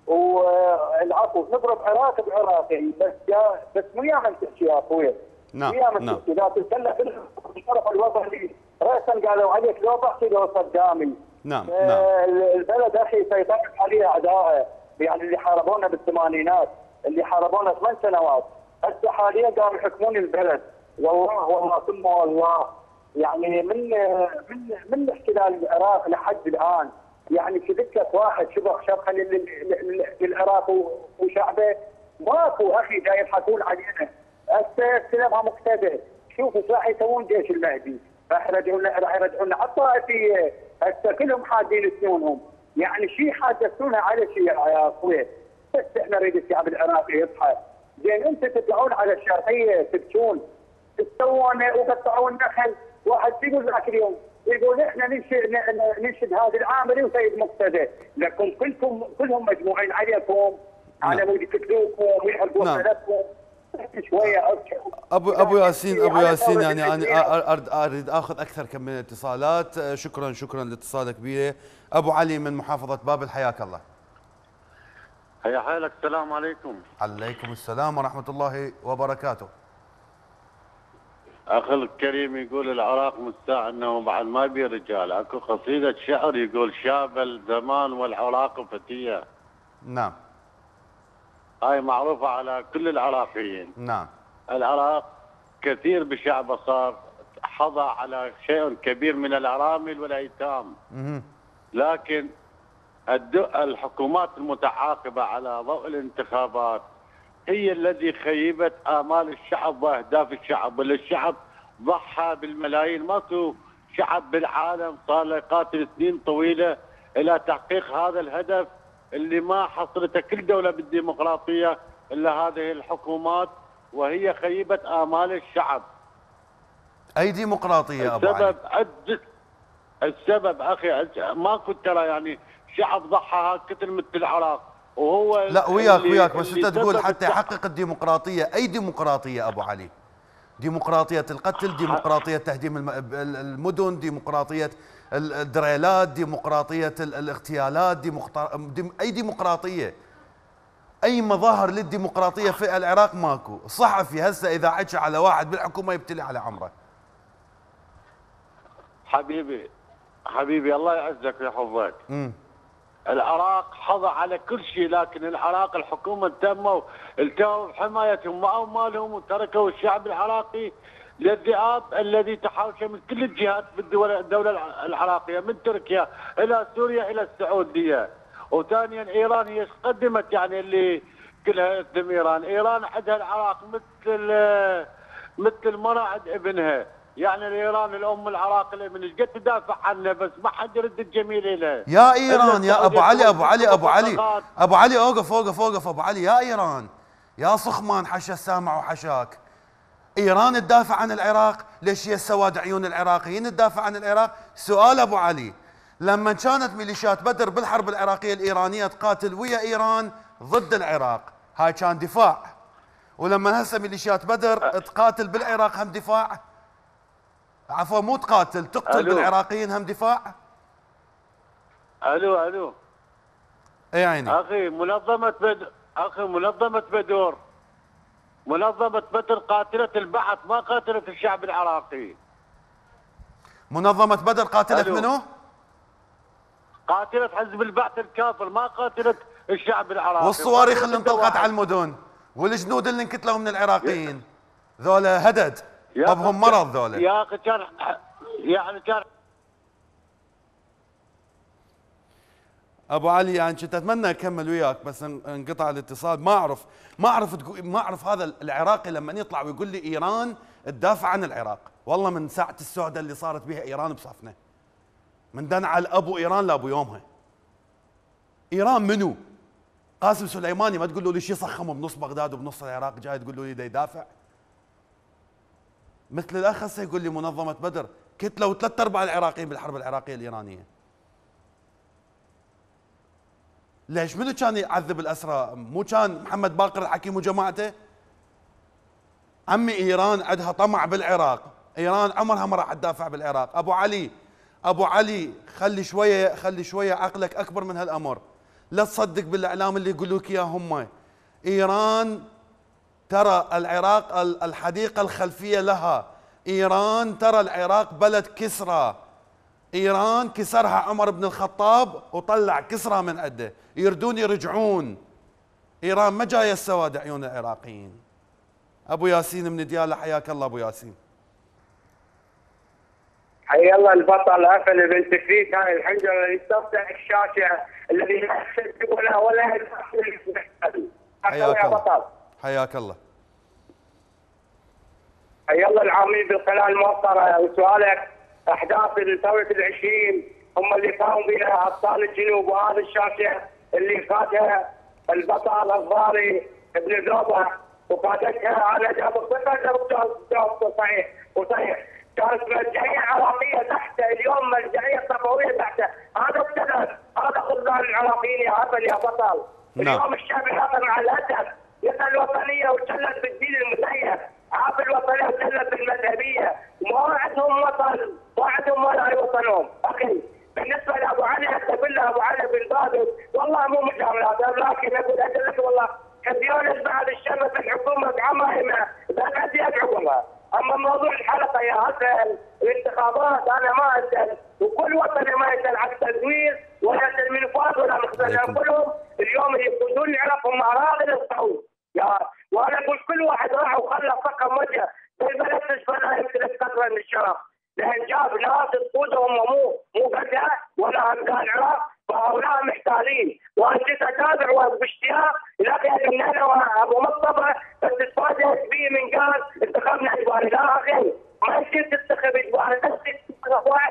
والعفو نضرب عراق بعراقي. بس يا بس مو يا من تحكي يا اخوي. نعم نعم. اذا تتكلم بالشرف الوطني راسا قالوا عليك لو بحكي لو صدامي. نعم آه نعم. البلد اخي سيطرت عليه اعدائه، يعني اللي حاربونا بالثمانينات، اللي حاربونا ثمان سنوات، هسه حاليا قاموا يحكمون البلد. والله والله ثم والله يعني من من من احتلال العراق لحد الان يعني شبك لك واحد شبك شبكه للعراق وشعبه ماكو اخي. جاي يضحكون علينا. هسه سلمها مقتدى. شوفوا ايش راح يسوون جيش المهدي؟ راح يرجعون راح يرجعون على الطائفيه. هسه كلهم حادين سنونهم، يعني شيء حادثونا على شيء يا اخوي. بس احنا نريد الشعب العراقي يصحى. زين انت تطلعون على الشرقيه تبكون تسوون وقطعون النخل. واحد يقول ذاك اليوم يقول احنا ننشد ننشد هذا العامري وسيد مقتدى، لكم كلكم كلهم مجموعين عليكم على مود يقتلوكم ويحرقون بلدكم. شويه ابو ابو ياسين ابو ياسين يعني انا اريد اخذ اكثر كم من الاتصالات. شكرا شكرا لاتصالك بي. ابو علي من محافظه بابل حياك الله. حيا حالك. السلام عليكم. عليكم السلام ورحمه الله وبركاته. اخي الكريم يقول العراق مستاء انه بعد ما بي رجال. اكو قصيده شعر يقول شاب الزمان والعراق فتيه. نعم. هاي معروفه على كل العراقيين. نعم. العراق كثير بشعبه صار حظى على شيء كبير من الارامل والايتام. لكن الحكومات المتعاقبه على ضوء الانتخابات هي الذي خيبت آمال الشعب وأهداف الشعب، والشعب ضحى بالملايين. ماكو شعب بالعالم صار له يقاتل سنين طويلة إلى تحقيق هذا الهدف اللي ما حصلته كل دولة بالديمقراطية إلا هذه الحكومات، وهي خيبة آمال الشعب. أي ديمقراطية أبو علي؟ السبب أد... السبب أخي ماكو ترى يعني شعب ضحى كثر مثل العراق. وهو لا وياك وياك بس انت تقول حتى يحقق الديمقراطيه. اي ديمقراطيه ابو علي؟ ديمقراطيه القتل، ديمقراطيه تهديم المدن، ديمقراطيه الدريلات، ديمقراطيه الاغتيالات، ديمقراطية اي ديمقراطيه؟ اي مظاهر للديمقراطيه في العراق ماكو. صحفي هسه اذا حكى على واحد بالحكومه يبتلي على عمره. حبيبي حبيبي الله يعزك ويحفظك. امم العراق حظى على كل شيء، لكن العراق الحكومه التموا التموا بحمايتهم واموالهم وتركوا الشعب العراقي للذئاب الذي تحاوش من كل الجهات بالدول الدوله العراقيه، من تركيا الى سوريا الى السعوديه. وثانيا ايران هي قدمت يعني اللي كلها اسم ايران، ايران عندها العراق مثل مثل مناعد ابنها، يعني ايران الام العراق من ايش قد تدافع عنها بس ما حد يرد الجميل لها. يا ايران يا ابو علي ابو علي ابو علي ابو علي اوقف اوقف اوقف ابو علي. يا ايران يا صخمان حشا السامع وحشاك. ايران تدافع عن العراق؟ ليش هي سواد عيون العراقيين تدافع عن العراق؟ سؤال ابو علي، لما كانت ميليشيات بدر بالحرب العراقيه الايرانيه تقاتل ويا ايران ضد العراق هاي كان دفاع، ولما هسه ميليشيات بدر تقاتل بالعراق هم دفاع؟ عفوا مو تقاتل تقتل ألو. بالعراقيين هم دفاع؟ الو الو اي عيني اخي منظمه بد... اخي منظمه بدور منظمة بدر قاتلة البعث ما قاتلت الشعب العراقي. منظمة بدر قاتلت منو؟ قاتلت حزب البعث الكافر، ما قاتلت الشعب العراقي. والصواريخ اللي انطلقت على المدن والجنود اللي انقتلوا من العراقيين ذولا هدد. طب هم مرض ذولا يا اخي. كان يعني كان ابو علي يعني كنت اتمنى اكمل وياك بس انقطع الاتصال. ما اعرف ما اعرف ما اعرف هذا العراقي لما يطلع ويقول لي ايران تدافع عن العراق. والله من ساعه السعودة اللي صارت بها ايران بصفنا، من دنع الابو ايران لابو يومها. ايران منو؟ قاسم سليماني ما تقولوا لي شي صخم بنص بغداد وبنص العراق جاي تقولوا لي دا يدافع؟ مثل الاخ هسه يقول لي منظمه بدر كتلوا ثلاث ارباع العراقيين بالحرب العراقيه الايرانيه. ليش؟ منو كان يعذب الاسرى؟ مو كان محمد باقر الحكيم وجماعته؟ عمي ايران عندها طمع بالعراق، ايران عمرها ما راح تدافع بالعراق. ابو علي ابو علي خلي شويه خلي شويه عقلك اكبر من هالامر، لا تصدق بالاعلام اللي يقولوا لك اياه هم. ايران ترى العراق الحديقه الخلفيه لها، ايران ترى العراق بلد كسرى، ايران كسرها عمر بن الخطاب وطلع كسرى من عنده، يردون يرجعون. ايران ما جايه السواد عيون العراقيين. ابو ياسين من دياله، حياك الله ابو ياسين. حيا الله البطل افل بنت فريد هاي الحنجره اللي تفتح الشاشه الذي لا يحسد ولا ولا حياك الله حياك الله. حيا الله العاملين بالقناه الموقره. وسؤالك احداث ثوره العشرين هم اللي قاموا بها ابطال الجنوب، وهذه الشاشه اللي فاتها البطل الضاري ابن ذوبه وفاتتها على جاب الصفه صحيح وصحيح. كانت مرجعيه عراقيه تحته، اليوم مرجعيه صفويه تحته. هذا السبب، هذا خذلان العراقيين يا هبل يا بطل. اليوم الشعب العراقي مع الاسف يسال الوطنيه وتشلت بالدين المزيف، عاب الوطنيه وتشلت بالمذهبيه، ما عندهم وطن، ما عندهم ولا وطنهم. اخي بالنسبه لابو علي اقول له ابو علي بن ضابط والله مو مجاملات، لكن اقول لك والله كثيرا بعد الشر في الحكومه بعمرها قاعد يدعوها. اما موضوع الحلقه يا هسل الانتخابات انا ما اسال، وكل وطني ما يسال عن التزوير ولا المنفاذ ولا مخزن، كلهم اليوم يقودون العراق هم اراغل الصعود. يا وانا اقول كل واحد راح وخلى فقم وجهه في البلد تشبه يمتلك قطره من الشرف، لان جاب ناس تقودهم مو مو قدها ولا همدان العراق، فهؤلاء محتالين. وانا جيت اتابع وباشتياق لكن من انا وابو مصطفى بس تفاجات بي من قال انتخبنا اجباري. لا اخي ما يصير تنتخب اجباري، بس تنتخب واحد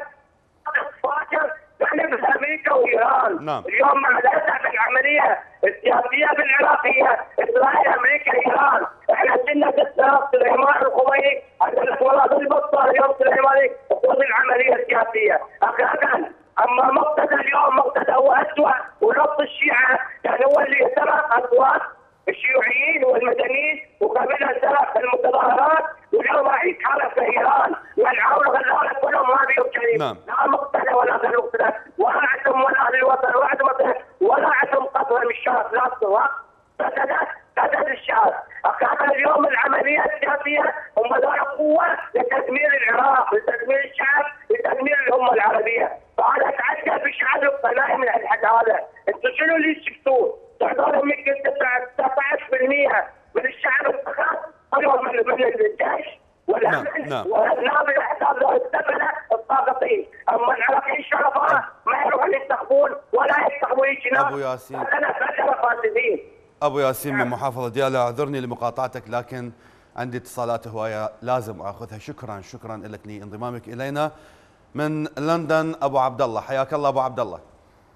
تفاجئ. احنا في امريكا وايران نعم. اليوم مع الاسف العمليه السياسيه بالعراقيه اسرائيل امريكا ايران. احنا كنا ضد سليمان الخميني قال لك والله بالبطال اليوم سليماني ضد العمليه السياسيه. اخي اما مقتدى اليوم مقتدى هو اسوء، ونص الشيعه يعني هو اللي سرق اصوات الشيوعيين والمدنيين وقبلها سرق المتظاهرات، واليوم راح يتحالف في ايران والعون غلال كلهم ما بيهم كريم. نعم. لا مقتدى ولا غير مقتدى ولا عندهم ولا للوطن ولا عندهم ولا عندهم قطره من الشهر لا الصواب. فسدت سدت الشهر. اخي اليوم العمليه السياسيه هم ذولا قوه لتدمير العراق، لتدمير الشعب، لتدمير الامه العربيه. فانا اتعجب بشعب القناعي من الحد هذا. انتم شنو اللي شفتوه؟ تحضرهم يمكن تسعة عشر بالمئة من الشعب انتخب قالوا من من الجيش ولا نعم نعم والنام الاحزاب ذو السفله الطاقطين. اما العراقيين الشرفاء ما يروحون ينتخبون ولا ينتخبون يجنون. ابو ياسين انا فجر فاسدين. ابو ياسين من محافظه دياله، اعذرني لمقاطعتك لكن عندي اتصالات هوايه لازم اخذها. شكرا شكرا لك لانضمامك الينا. من لندن ابو عبد الله، حياك الله ابو عبد الله.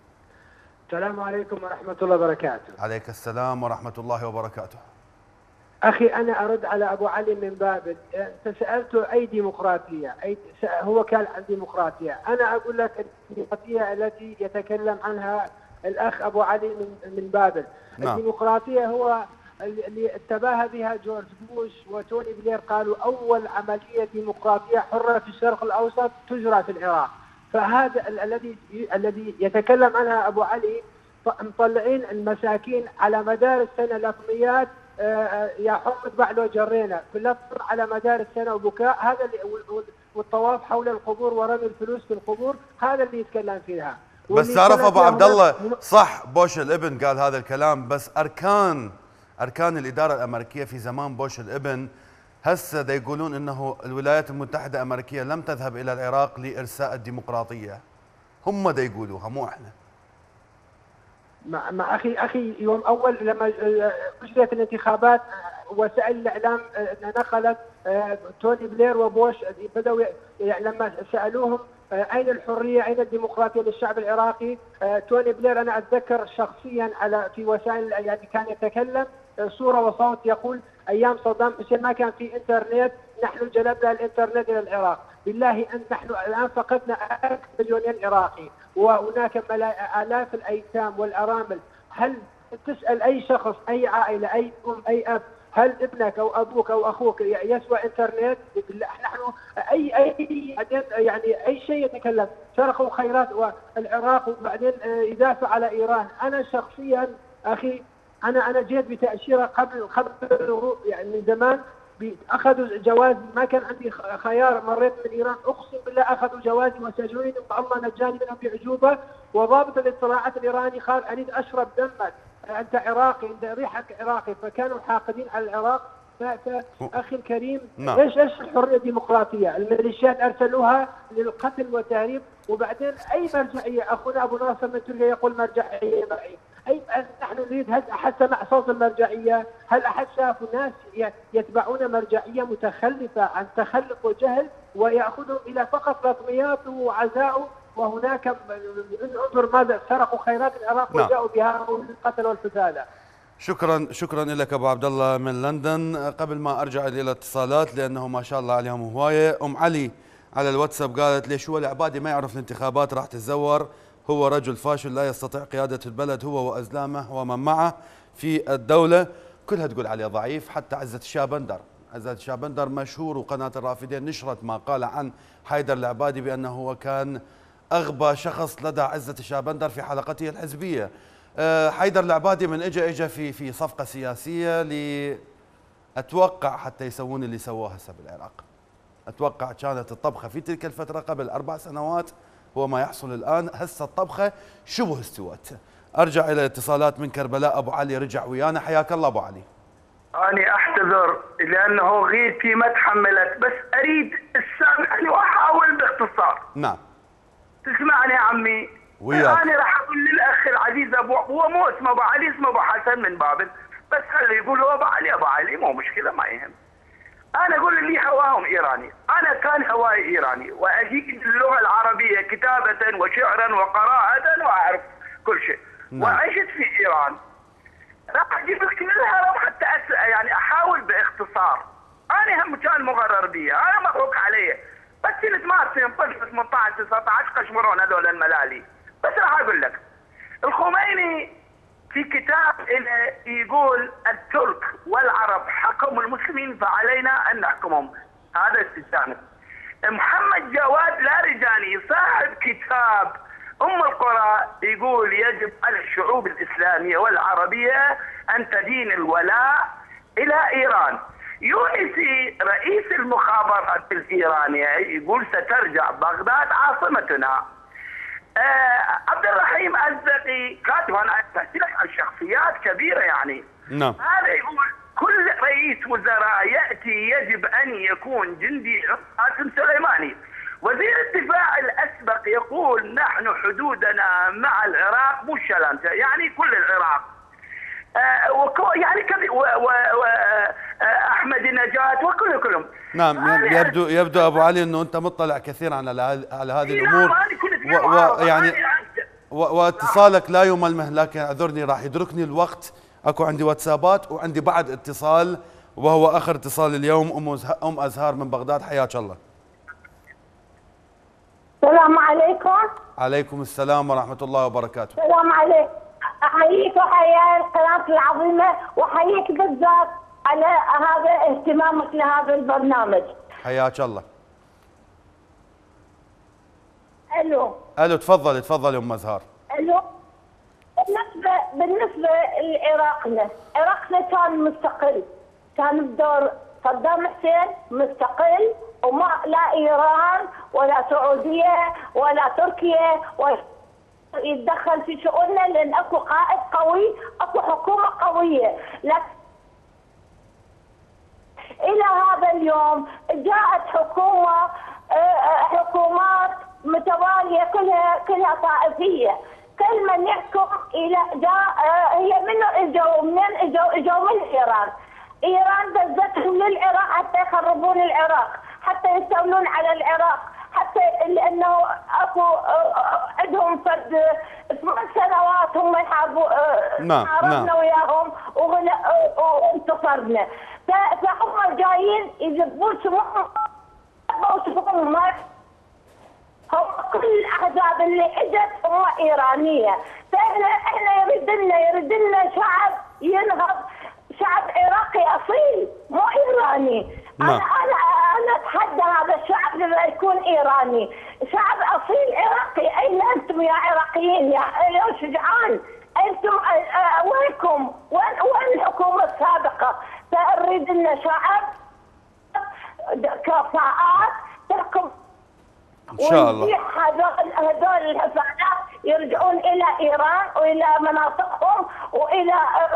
السلام عليكم ورحمه الله وبركاته. عليك السلام ورحمه الله وبركاته. اخي انا ارد على ابو علي من بابل. انت سالته اي ديمقراطيه؟ اي هو كان عن ديمقراطيه. انا اقول لك الديمقراطيه التي يتكلم عنها الاخ ابو علي من من بابل. نعم. الديمقراطيه هو اللي تباهى بها جورج بوش وتوني بلير، قالوا اول عمليه ديمقراطيه حره في الشرق الاوسط تجرى في العراق. فهذا الذي الذي يتكلم عنها ابو علي مطلعين المساكين على مدار السنه الافضيات يا حمد بعد لو جرينا باللفظ على مدار السنه وبكاء، هذا اللي والطواف حول القبور ورمي الفلوس في القبور، هذا اللي يتكلم فيها. بس تعرف ابو عبد الله صح بوش الابن قال هذا الكلام، بس اركان اركان الاداره الامريكيه في زمان بوش الابن هسه دا يقولون انه الولايات المتحده الامريكيه لم تذهب الى العراق لارساء الديمقراطيه، هم دا يقولوها مو احنا. مع, مع اخي اخي يوم اول لما اجريت الانتخابات وسائل الاعلام نقلت توني بلير وبوش بدأوا يعني لما سالوهم اين الحريه اين الديمقراطيه للشعب العراقي، توني بلير انا اتذكر شخصيا على في وسائل يعني كان يتكلم صوره وصوت يقول ايام صدام حسين ما كان في انترنت، نحن جلبنا الانترنت الى العراق، بالله ان نحن الان فقدنا أكثر مليونين عراقي وهناك آلاف الايتام والارامل. هل تسال اي شخص اي عائله اي ام اي اب هل ابنك او ابوك او اخوك يسوى انترنت؟ نحن اي اي يعني اي شيء يتكلم سرقوا خيرات والعراق وبعدين يدافع على ايران. انا شخصيا اخي انا انا جيت بتاشيره قبل قبل يعني من زمان اخذوا جوازي، ما كان عندي خيار، مريت من ايران اقسم بالله اخذوا جوازي وسجنوني والله نجاني منهم باعجوبه، وضابط الاطلاعات الايراني قال اريد اشرب دمك انت عراقي انت ريحك عراقي، فكانوا حاقدين على العراق. فاخي الكريم نعم. ايش ايش الحريه الديمقراطيه؟ الميليشيات ارسلوها للقتل والتهريب، وبعدين اي مرجعيه؟ اخونا ابو ناصر من تركيا يقول مرجعيه معي، اي نحن نريد هل احد سمع صوت المرجعيه؟ هل احد شافوا ناس يتبعون مرجعيه متخلفه عن تخلف وجهل وياخذهم الى فقط رسميات وعزاء، وهناك انظر ماذا سرقوا خيرات العراق نعم. وجاءوا بها القتل والفتاله. شكرا شكرا لك ابو عبد الله من لندن. قبل ما ارجع الى الاتصالات لانه ما شاء الله عليهم هوايه، ام علي على الواتساب قالت ليش هو العبادي ما يعرف الانتخابات راح تتزور، هو رجل فاشل لا يستطيع قياده البلد هو وازلامه ومن معه في الدوله، كلها تقول عليه ضعيف. حتى عزة الشابندر عزة الشابندر مشهور وقناه الرافدين نشرت ما قال عن حيدر العبادي بانه هو كان اغبى شخص لدى عزة الشابندر في حلقته الحزبيه. حيدر العبادي من اجى اجى في في صفقه سياسيه ل اتوقع حتى يسوون اللي سووه هسه بالعراق. اتوقع كانت الطبخه في تلك الفتره قبل اربع سنوات هو ما يحصل الان، هسه الطبخه شبه استوت. ارجع الى اتصالات من كربلاء، ابو علي رجع ويانا، حياك الله ابو علي. أنا أعتذر لأنه غيبتي ما تحملت، بس أريد تسامحني وأحاول باختصار. نعم. تسمعني يا عمي؟ وياك. أنا راح أقول للأخ العزيز أبو هو مو اسمه أبو علي، اسمه أبو حسن من بابل، بس خليه يقول هو أبو علي أبو علي مو مشكلة ما يهم. أنا أقول اللي هواهم إيراني، أنا كان هواي إيراني وأجيد اللغة العربية كتابة وشعرا وقراءة وأعرف كل شيء. نعم. وعشت في إيران. راح أجيب لك من الهرم حتى أس... يعني أحاول باختصار. أنا هم كان مغرر بي، أنا مضحوك علي، بس سنة مارس طفل ثمانية عشر تسعة عشر قشمرون هذول الملالي. بس راح أقول لك الخميني في كتاب إنه يقول الترك والعرب حكموا المسلمين فعلينا أن نحكمهم، هذا استثناء. محمد جواد لارجاني صاحب كتاب أم القرى يقول يجب على الشعوب الإسلامية والعربية أن تدين الولاء إلى إيران. يونسي رئيس المخابرات الإيرانية يقول سترجع بغداد عاصمتنا. آه عبد الرحيم الزقي كاتب، أنا أحكي لك عن شخصيات كبيرة يعني. نعم. هذا يقول كل رئيس وزراء يأتي يجب أن يكون جندي قاسم سليماني. وزير الدفاع الأسبق يقول نحن حدودنا مع العراق مو شلامته، يعني كل العراق. آه وكو يعني كذا وأحمد نجاة وكل كلهم. نعم. يبدو يبدو أبو علي أنه أنت مطلع كثيرا على على هذه الأمور ويعني واتصالك لا يملمه، لكن اعذرني راح يدركني الوقت، اكو عندي واتسابات وعندي بعد اتصال وهو اخر اتصال اليوم. ام ام ازهار من بغداد، حياك الله. السلام عليكم. عليكم السلام ورحمة الله وبركاته. السلام عليكم. احييك وحيا القناة العظيمة، واحييك بالذات على هذا اهتمامك لهذا البرنامج. حياك الله. الو. الو تفضلي تفضلي ام ازهار. الو. بالنسبة بالنسبة لعراقنا، عراقنا كان مستقل، كان بدور صدام حسين مستقل، وما لا ايران ولا سعوديه ولا تركيا ولا يتدخل في شؤوننا، لان اكو قائد قوي، اكو حكومه قويه. لكن الى هذا اليوم جاءت حكومه حكومات متواليه كلها كلها طائفيه، كل من يحكم الى جاء هي منو اجوا منين اجوا اجوا من ايران. ايران دزتهم للعراق حتى يخربون العراق، حتى يستولون على العراق، حتى لانه اكو عندهم فرد ثمان سنوات هم يحاربوا نعم حاربنا وياهم وانتصرنا، فهم جايين يذبون سموهم وسموهم. هم كل الاحزاب اللي اجت هم ايرانيه، فاحنا احنا يريد لنا يريد لنا شعب ينهض، شعب عراقي اصيل مو ايراني. انا انا انا اتحدى هذا الشعب لما يكون ايراني، شعب اصيل عراقي. اين انتم يا عراقيين يا يا شجعان؟ انتم وينكم؟ وين وين الحكومه السابقه؟ فنريد لنا شعب كفاءات تحكم ان شاء الله. هذول هذول الحفاظات يرجعون الى ايران والى مناطقهم والى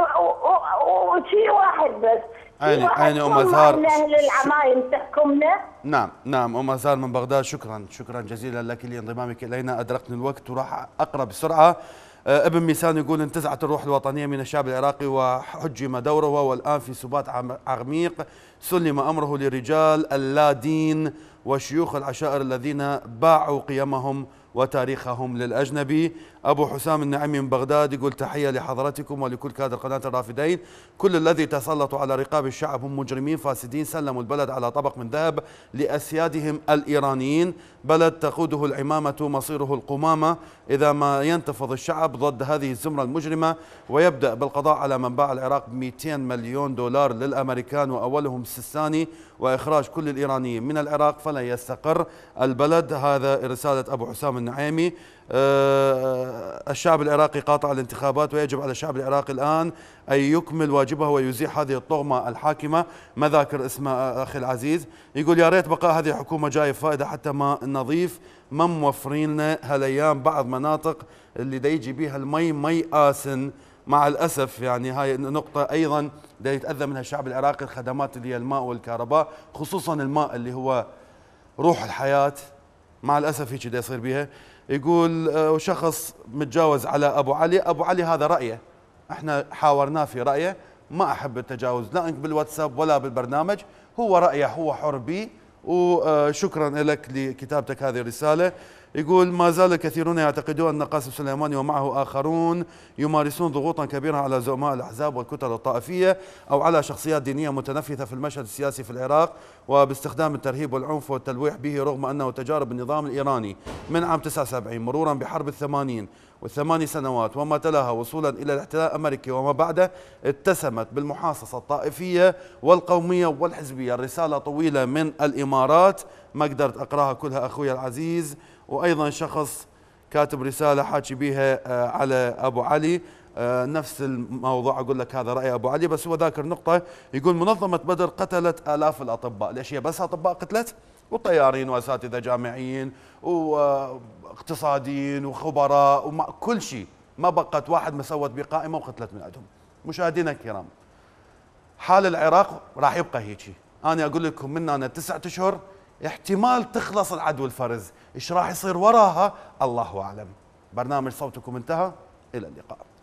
وشيء واحد بس. عيني عيني ام ازهار. للعمايم تحكمنا. نعم نعم ام ازهار من بغداد، شكرا شكرا جزيلا لك لانضمامك الينا. ادركني الوقت وراح اقرا بسرعه. ابن ميسان يقول انتزعت الروح الوطنيه من الشعب العراقي وحجم دوره، والان في سبات عميق سلم امره لرجال اللادين وشيوخ العشائر الذين باعوا قيمهم وتاريخهم للأجنبي. أبو حسام النعيمي من بغداد يقول تحية لحضرتكم ولكل كادر قناة الرافدين، كل الذي تسلطوا على رقاب الشعب هم مجرمين فاسدين، سلموا البلد على طبق من ذهب لأسيادهم الإيرانيين، بلد تقوده العمامة مصيره القمامة، إذا ما ينتفض الشعب ضد هذه الزمرة المجرمة ويبدأ بالقضاء على من باع العراق ب مئتين مليون دولار للأمريكان وأولهم السيستاني وإخراج كل الإيرانيين من العراق فلا يستقر البلد. هذا رسالة أبو حسام النعيمي. أه الشعب العراقي قاطع الانتخابات ويجب على الشعب العراقي الآن أن يكمل واجبه ويزيح هذه الطغمة الحاكمة. مذاكر اسمه أخي العزيز. يقول يا ريت بقاء هذه الحكومة جاي فائدة حتى ما نظيف ما موفرين لنا هالايام بعض مناطق اللي دا يجي بيها المي مي آسن. مع الأسف يعني هاي نقطة أيضا دا يتأذى منها الشعب العراقي، الخدمات اللي هي الماء والكهرباء، خصوصا الماء اللي هو روح الحياة، مع الأسف هيك دا يصير بيها. يقول وشخص متجاوز على أبو علي. أبو علي هذا رأيه، احنا حاورناه في رأيه، ما أحب التجاوز لا بالواتساب ولا بالبرنامج، هو رأيه هو حر به، وشكرا لك لكتابتك هذه الرسالة. يقول ما زال الكثيرون يعتقدون أن قاسم سليماني ومعه آخرون يمارسون ضغوطا كبيرة على زعماء الأحزاب والكتل الطائفية أو على شخصيات دينية متنفذة في المشهد السياسي في العراق، وباستخدام الترهيب والعنف والتلويح به، رغم أنه تجارب النظام الإيراني من عام تسعة وسبعين مرورا بحرب الثمانين والثماني سنوات وما تلاها وصولا إلى الاحتلال الأمريكي وما بعده اتسمت بالمحاصصة الطائفية والقومية والحزبية. الرسالة طويلة من الإمارات ما قدرت أقراها كلها أخوي العزيز. وأيضا شخص كاتب رسالة حاكي بيها على أبو علي نفس الموضوع، أقول لك هذا رأي أبو علي بس هو ذاكر نقطة. يقول منظمة بدر قتلت آلاف الأطباء. ليش هي بس أطباء قتلت؟ وطيارين وأساتذة جامعيين واقتصاديين وخبراء وكل شيء، ما بقت واحد مسوت بقائمة وقتلت من عندهم. مشاهدينا الكرام، حال العراق راح يبقى هيك. أنا أقول لكم من أنا تسعة أشهر احتمال تخلص العدو الفرز، ايش راح يصير وراها الله أعلم. برنامج صوتكم انتهى، إلى اللقاء.